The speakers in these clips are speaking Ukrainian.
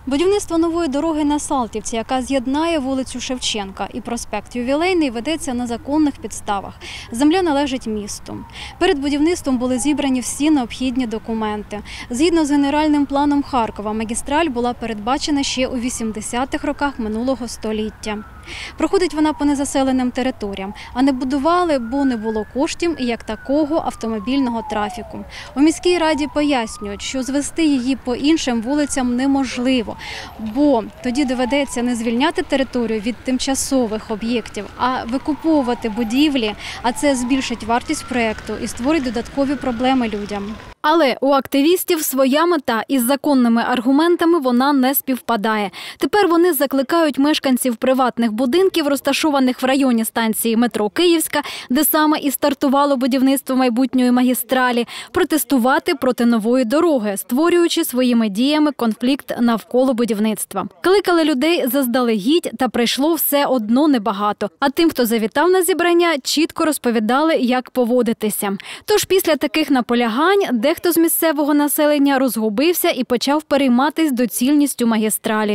Будівництво нової дороги на Салтівці, яка з'єднає вулицю Шевченка і проспект Ювілейний, ведеться на законних підставах. Земля належить місту. Перед будівництвом були зібрані всі необхідні документи. Згідно з генеральним планом Харкова, магістраль була передбачена ще у 80-х роках минулого століття. Проходить вона по незаселеним територіям, а не будували, бо не було коштів і як такого автомобільного трафіку. У міській раді пояснюють, що звести її по іншим вулицям неможливо, бо тоді доведеться не звільняти територію від тимчасових об'єктів, а викуповувати будівлі, а це збільшить вартість проєкту і створить додаткові проблеми людям. Але у активістів своя мета, із законними аргументами вона не співпадає. Тепер вони закликають мешканців приватних будинків, розташованих в районі станції метро Київська, де саме і стартувало будівництво майбутньої магістралі, протестувати проти нової дороги, створюючи своїми діями конфлікт навколо будівництва. Кликали людей заздалегідь, та прийшло все одно небагато. А тим, хто завітав на зібрання, чітко розповідали, як поводитися. Тож після таких наполягань дехто з місцевого населення розгубився і почав перейматись доцільністю магістралі.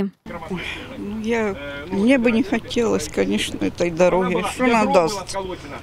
Мне бы не хотелось, конечно, этой дороги. Что она даст?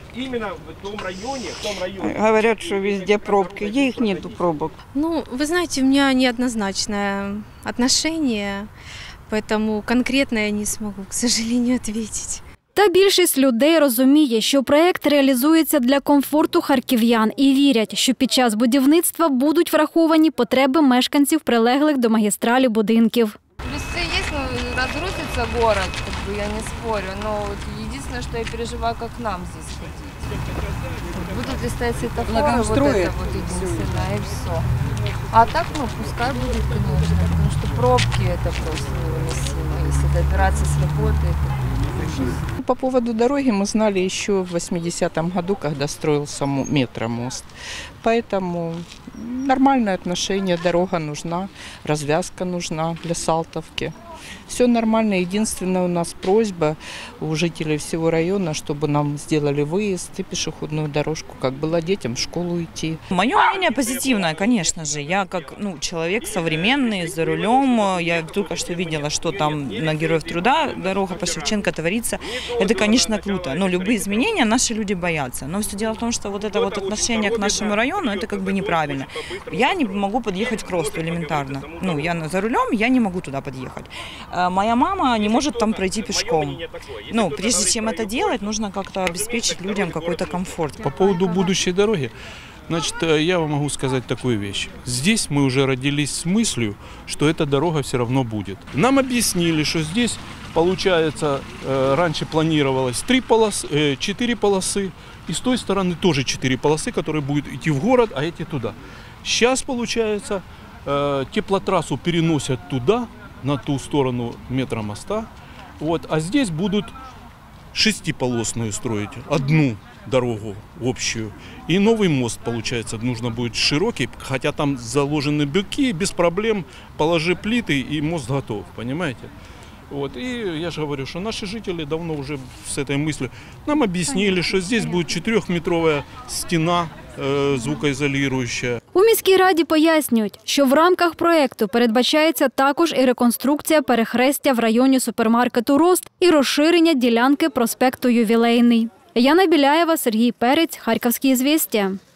Говорят, что везде пробки. Где их нету пробок? Вы знаете, у меня неоднозначное отношение, поэтому конкретно я не смогу, к сожалению, ответить. Та більшість людей розуміє, що проєкт реалізується для комфорту харків'ян і вірять, що під час будівництва будуть враховані потреби мешканців прилеглих до магістралі будинків. Плюсы есть, но разрушится город, я не спорю, но единственное, что я переживаю, как нам здесь ходить. Будут ли стоять светофоры, вот это вот единственное, и все. А так, пускай будет, конечно, потому что пробки это просто невыносимо, если добираться с работы. По поводу дороги мы знали еще в 80-м году, когда строился метромост. Поэтому нормальное отношение, дорога нужна, развязка нужна для Салтовки. Все нормально. Единственная у нас просьба у жителей всего района, чтобы нам сделали выезд и пешеходную дорожку, как было детям в школу идти. Мое мнение позитивное, конечно же. Я как человек современный, за рулем. Я только что видела, что там на Героев Труда дорога по Шевченко творится. Это, конечно, круто. Но любые изменения наши люди боятся. Но все дело в том, что вот это вот отношение к нашему району, это как бы неправильно. Я не могу подъехать к Росту элементарно. Я за рулем, я не могу туда подъехать. Моя мама не может там пройти пешком. Прежде чем это делать, нужно как-то обеспечить людям какой-то комфорт. По поводу будущей дороги, я вам могу сказать такую вещь. Здесь мы уже родились с мыслью, что эта дорога все равно будет. Нам объяснили, что здесь, получается, раньше планировалось 4 полосы, и с той стороны тоже 4 полосы, которые будут идти в город, а эти туда. Сейчас, получается, теплотрассу переносят туда, на ту сторону метромоста, а здесь будут 6-полосную строить, одну дорогу общую. И новый мост, получается, нужно будет широкий, хотя там заложены быки, без проблем, положи плиты и мост готов, понимаете? И я же говорю, что наши жители давно уже с этой мыслью нам объяснили, что здесь будет 4-метровая стена звукоізолююча. У міській раді пояснюють, що в рамках проєкту передбачається також і реконструкція перехрестя в районі супермаркету «Рост» і розширення ділянки проспекту Ювілейний. Яна Біляєва, Сергій Перець, Харківські звістя.